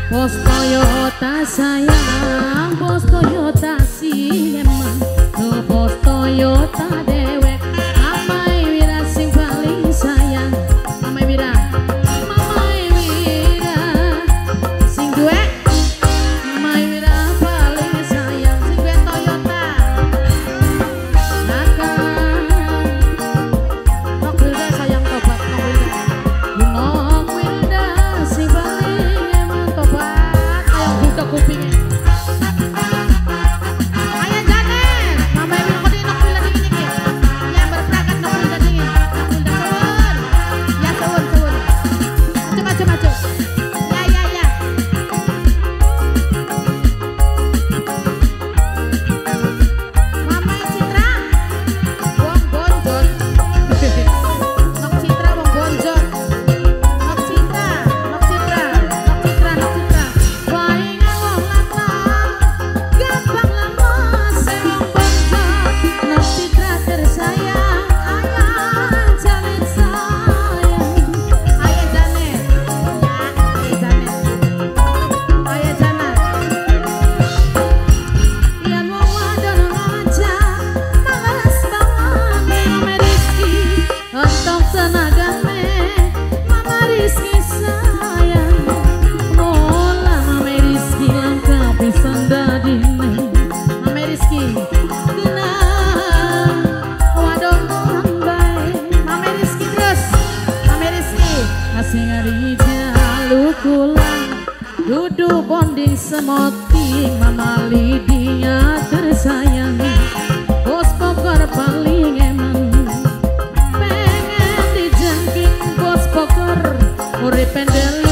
Bos Toyota sayang, bos Toyota si emang, tuh bos Toyota dewek. Mamai Wira sing paling sayang, Mamai Wira, Mamai Wira sing duwe, Mamai Wira paling sayang sing duwe Toyota. Nakal, nok Wilda sayang tobat nok Wilda, nok Wilda sing paling emang tobat kayak buka kupingnya. Ayah Janet, Mama Wilda kok di nok Wilda dingin iki. Ya berperangkat nok Wilda dingin. Nok Wilda sewun. Ya sewun. Maju. Ya. Mama Citra, wong bonjol. Nok Citra wong bonjol. Nok Citra. Waingan wong lanang, gampang lama sing wong bonjol. Nok Citra tersayang, ayah Janet sayang. Ayah Janet, Ayah Janet. Yen wong wadon aja, males banget Mama Rizky. Untuk tenagane, Mama Rizky sayang. Mola Mama Rizky langkah pisan dadine. Mama Rizky, dina wadon bae. Mama Rizky terus, Mama Rizky masih ngari jalukulan. Duduk bonding semoting, Mama Lydia tersayang. Bos Bogor paling emang, pengen dijangking bos Bogor, urip pendel